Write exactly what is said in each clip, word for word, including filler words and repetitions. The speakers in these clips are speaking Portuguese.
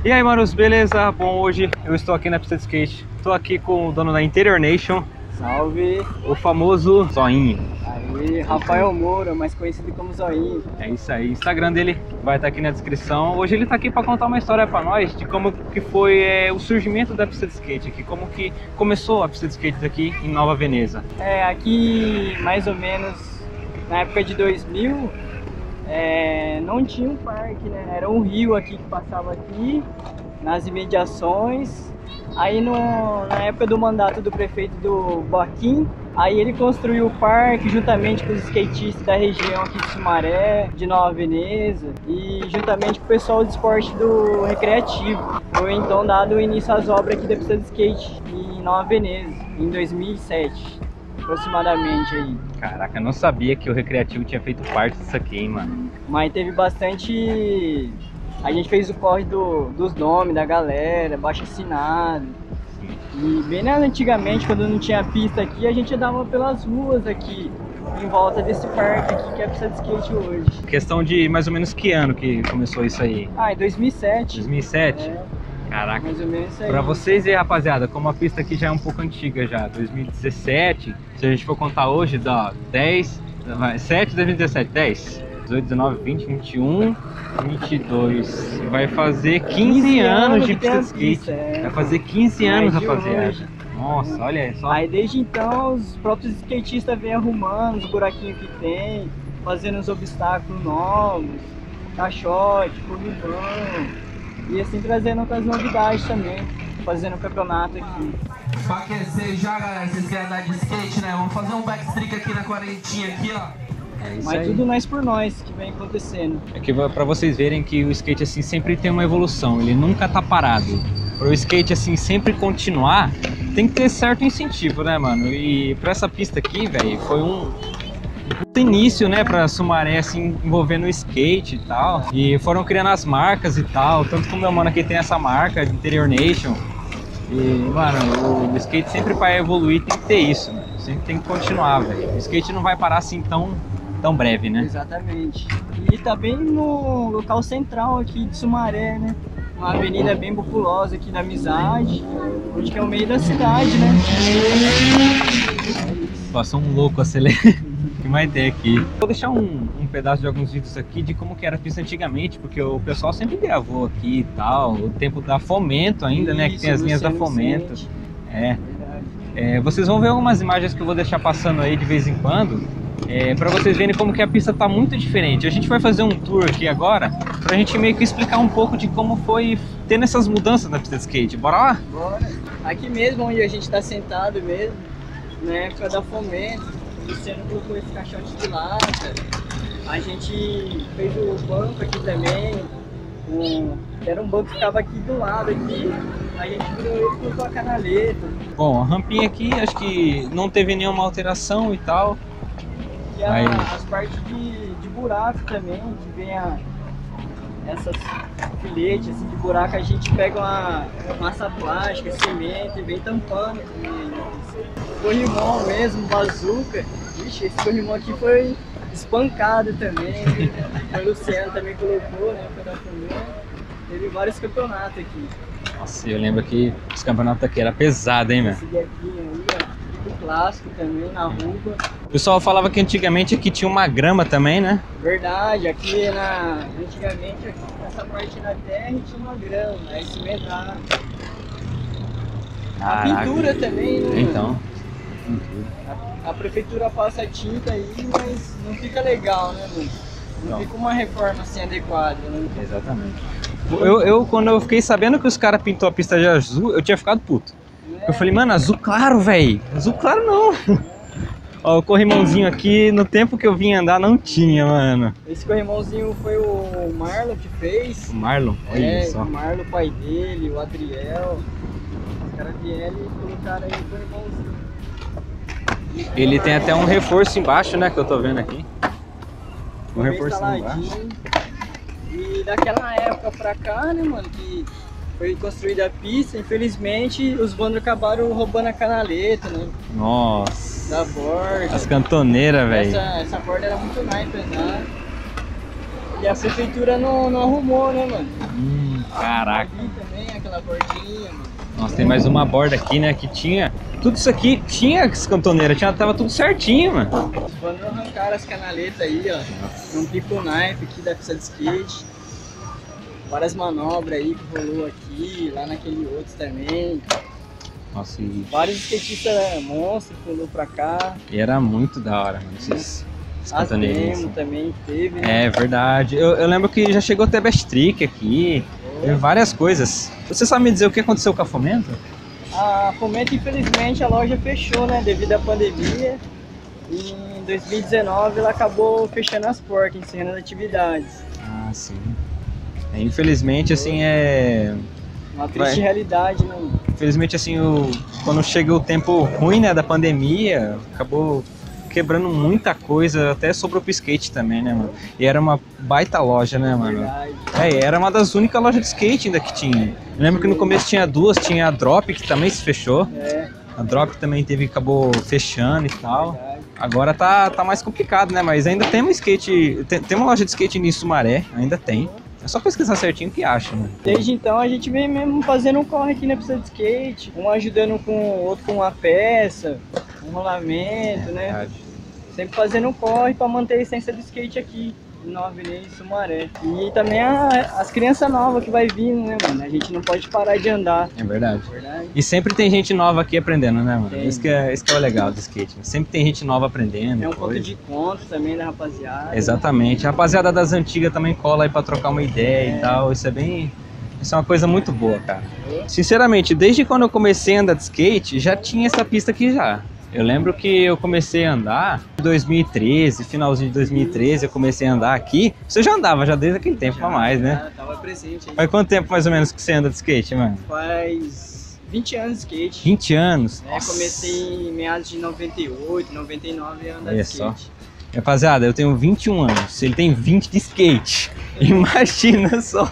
E aí, manos, beleza? Bom, hoje eu estou aqui na pista de skate. Estou aqui com o dono da Interior Nation. Salve! O famoso Zoinho. Aí, Rafael Moura, mais conhecido como Zoinho. É isso aí, o Instagram dele vai estar aqui na descrição. Hoje ele está aqui para contar uma história para nós de como que foi é, o surgimento da pista de skate aqui, como que começou a pista de skate aqui em Nova Veneza. É, aqui mais ou menos na época de dois mil, é, não tinha um parque, né? Era um rio aqui que passava aqui, nas imediações. Aí no, na época do mandato do prefeito do Boquim, aí ele construiu o parque juntamente com os skatistas da região aqui de Sumaré, de Nova Veneza e juntamente com o pessoal do esporte do recreativo. Foi então dado o início às obras aqui da pista de skate em Nova Veneza, em dois mil e sete, aproximadamente aí. Caraca, eu não sabia que o recreativo tinha feito parte disso aqui, hein, mano. Mas teve bastante... A gente fez o corre do, dos nomes da galera, baixo assinado. E bem antigamente, quando não tinha pista aqui, a gente andava pelas ruas aqui, em volta desse parque aqui, que é a pista de skate hoje. Questão de mais ou menos que ano que começou isso aí? Ah, em dois mil e sete. dois mil e sete? É, caraca. mais ou menos isso aí. Pra vocês aí, rapaziada, como a pista aqui já é um pouco antiga já, dois mil e dezessete, se a gente for contar hoje, dá dez, sete, dois mil e dezessete, dez. dezoito, dezenove, vinte, vinte e um, vinte e dois, vai fazer quinze anos de pista de skate. É. Vai fazer quinze anos, rapaziada. Hoje. Nossa, olha só. Aí desde então os próprios skatistas vêm arrumando os buraquinhos que tem, fazendo os obstáculos novos, caixote, corrimão, e assim trazendo outras novidades também, fazendo o campeonato aqui. Pra aquecer já, galera, vocês querem andar de skate, né? Vamos fazer um backstreak aqui na quarentinha aqui, ó. É isso Mas aí. tudo nós por nós que vem acontecendo. É que pra vocês verem que o skate assim sempre tem uma evolução, ele nunca tá parado. Para o skate assim sempre continuar, tem que ter certo incentivo, né, mano? E pra essa pista aqui, velho, foi um início, né, pra Sumaré assim envolvendo o skate e tal. E foram criando as marcas e tal, tanto que o meu mano aqui tem essa marca de Interior Nation. E, mano, o skate sempre para evoluir tem que ter isso, né? Sempre tem que continuar, velho. O skate não vai parar assim tão tão breve, né? Exatamente. E tá bem no local central aqui de Sumaré, né? Uma avenida bem populosa aqui da Amizade, onde que é o meio da cidade, né? Passou um louco acelerando. Que mais tem aqui? Vou deixar um, um pedaço de alguns vídeos aqui de como que era a pista antigamente, porque o pessoal sempre gravou aqui e tal, o tempo da Fomento ainda, isso, né? Que tem as linhas da Fomento. É. É, vocês vão ver algumas imagens que eu vou deixar passando aí de vez em quando. É, para vocês verem como que a pista tá muito diferente. A gente vai fazer um tour aqui agora pra gente meio que explicar um pouco de como foi tendo essas mudanças na pista de skate. Bora lá? Bora! Aqui mesmo onde a gente tá sentado mesmo, na época da Fomento, o Luciano colocou esse caixote de lata. A gente fez o banco aqui também, um, era um banco que ficava aqui do lado aqui. A gente virou ele e colocou a canaleta. Bom, a rampinha aqui acho que não teve nenhuma alteração e tal. E a, as partes de, de buraco também, que vem a, essas filetes assim, de buraco, a gente pega uma massa plástica, cimento e vem tampando. O corrimão mesmo, bazuca, ixi, esse corrimão aqui foi espancado também. O Luciano também colocou, né, para dar. Teve vários campeonatos aqui. Nossa, eu lembro que os campeonatos aqui eram pesados, hein, velho? Esse aqui aí, ó. Clássico também, na rua. O pessoal falava que antigamente aqui tinha uma grama também, né? Verdade, aqui na... antigamente aqui nessa parte da terra tinha uma grama, aí cimentava. A pintura também, né? Então. A, a prefeitura passa tinta aí, mas não fica legal, né, mano? Não, não fica uma reforma assim adequada, né? Exatamente. Eu, eu, quando eu fiquei sabendo que os caras pintou a pista de azul, eu tinha ficado puto. Eu falei, mano, azul claro, velho. Azul claro não. Ó, o corrimãozinho aqui, no tempo que eu vim andar, não tinha, mano. Esse corrimãozinho foi o Marlon que fez. O Marlon? Olha é, só. O Marlon, o pai dele, o Adriel. Os caras vieram e colocaram aí o corrimãozinho. Ele tem até um reforço embaixo, né, que eu tô vendo aqui. Um reforço embaixo. E daquela época pra cá, né, mano, que foi construída a pista, infelizmente os bandos acabaram roubando a canaleta, né? Nossa. Da borda. As cantoneiras, velho. Essa, essa borda era muito mais pesada. E a prefeitura não, não arrumou, né, mano? Hum, caraca. Ali também, aquela bordinha, mano. Nossa, tem mais uma borda aqui, né, que tinha... Tudo isso aqui tinha cantoneira, tinha, tava tudo certinho, mano. Quando arrancaram as canaletas aí, ó, um pico knife aqui da pista de skate. Várias manobras aí que rolou aqui, lá naquele outro também. Nossa, e... Vários skatistas monstros que rolou pra cá. E era muito da hora, mano, esses, esses As cantoneirinhos. demo também teve, né? É verdade. Eu, eu lembro que já chegou até Best Trick aqui, teve várias coisas. Você sabe me dizer o que aconteceu com a Fomento? A Fomento, infelizmente, a loja fechou, né, devido à pandemia. E em dois mil e dezenove ela acabou fechando as portas, encerrando as atividades. Ah, sim. É, infelizmente, assim, é... Uma triste Vai. realidade, né? Infelizmente, assim, o... quando chega o tempo ruim, né, da pandemia, acabou quebrando muita coisa, até sobre o skate também, né, mano? E era uma baita loja, né, mano? Verdade. É, e era uma das únicas lojas de skate ainda que tinha. Eu lembro que no começo tinha duas, tinha a Drop, que também se fechou. É, A Drop também teve, acabou fechando e tal. verdade. Agora tá, tá mais complicado, né? Mas ainda tem um skate, tem, tem uma loja de skate em Sumaré, ainda tem. É só pesquisar certinho que acha, né? Desde então a gente vem mesmo fazendo um corre aqui na pista de skate, um ajudando com o outro com uma peça, um rolamento, né? Verdade. Sempre fazendo um corre para manter a essência do skate aqui, em Nova Avenida e Sumaré. E também a- as crianças novas que vai vindo, né, mano? A gente não pode parar de andar. É verdade. Verdade? E sempre tem gente nova aqui aprendendo, né, mano? Tem. Isso que, é, isso que é o legal do skate. Sempre tem gente nova aprendendo. É um ponto coisa. de encontro também da rapaziada. Exatamente. A rapaziada das antigas também cola aí pra trocar uma ideia É. e tal. Isso é bem... Isso é uma coisa muito boa, cara. Sinceramente, desde quando eu comecei a andar de skate, já tinha essa pista aqui já. Eu lembro que eu comecei a andar em dois mil e treze, finalzinho de dois mil e treze, eu comecei a andar aqui. Você já andava já desde aquele tempo pra mais, né? Já tava presente aí. Faz quanto tempo mais ou menos que você anda de skate, mano? Faz vinte anos de skate. vinte anos? É, comecei em meados de noventa e oito, noventa e nove a andar Olha de só. skate. Rapaziada, eu tenho vinte e um anos, ele tem vinte de skate. Imagina só.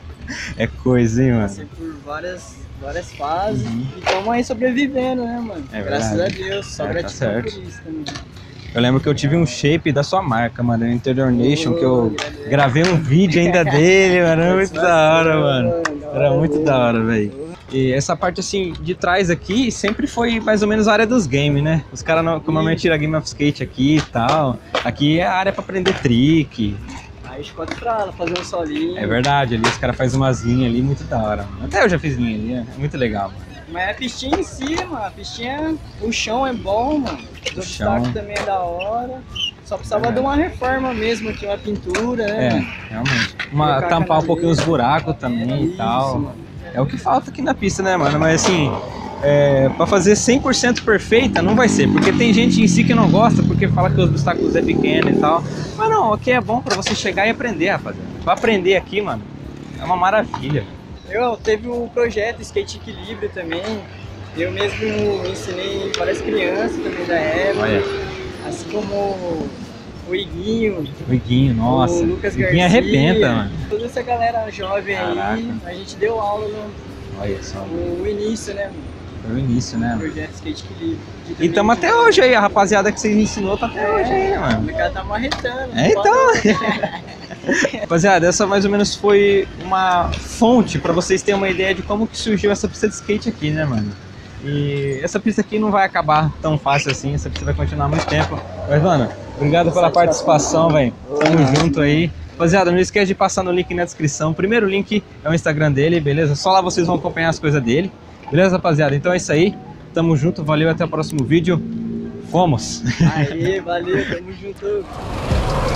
É coisa, hein, Passei mano? por várias, várias fases Uhum. e estamos aí sobrevivendo, né, mano? É Graças verdade. a Deus, só É, tá gratidão certo. por isso também. Eu lembro que eu tive um shape da sua marca, mano, no Interior Nation, que eu Oh, gravei um vídeo ainda dele, mano, era muito da hora, mano. Da Era muito mesmo. da hora, velho. E essa parte, assim, de trás aqui, sempre foi mais ou menos a área dos games, né? Os caras normalmente tiram Game of Skate aqui e tal. Aqui é a área pra aprender trick. Aí escola pra ela, fazer um solinho. É verdade, ali os caras fazem umas linhas ali, muito da hora, mano. Até eu já fiz linha ali, é muito legal, mano. Mas a pistinha em si, mano, a pistinha, o chão é bom, mano. Os O obstáculos chão. também é da hora. Só precisava Verdade. de uma reforma mesmo aqui, uma pintura, né? É, mano? realmente. Uma, Colocar tampar um pouquinho os canaleira. buracos também e Isso, tal. mano. É o que falta aqui na pista, né, mano? Mas assim, é, pra fazer cem por cento perfeita não vai ser, porque tem gente em si que não gosta, porque fala que os obstáculos é pequeno e tal. Mas não, aqui é bom pra você chegar e aprender, rapaziada. Pra aprender aqui, mano, é uma maravilha. Eu teve o projeto Skate Equilíbrio também. Eu mesmo ensinei várias crianças também da época. Olha, Assim como o Iguinho, o Iguinho, nossa. o Lucas O Iguinho Garcia. arrebenta, mano. Toda essa galera jovem aí, Caraca. a gente deu aula no, Olha só, no início, né? mano? foi o início, né, O mano? projeto Skate Equilíbrio. Que E também tamo até ajudou. hoje aí, a rapaziada que vocês ensinou tá até hoje aí, né, O mano? mercado tá marretando. É, então. Rapaziada, essa mais ou menos foi uma fonte pra vocês terem uma ideia de como que surgiu essa pista de skate aqui, né, mano? E essa pista aqui não vai acabar tão fácil assim, essa pista vai continuar muito tempo. Mas, mano, obrigado pela participação, velho. Tamo junto aí. Rapaziada, não esquece de passar no link na descrição. O primeiro link é o Instagram dele, beleza? Só lá vocês vão acompanhar as coisas dele. Beleza, rapaziada? Então é isso aí. Tamo junto, valeu, até o próximo vídeo. Fomos! Aê, valeu, tamo junto.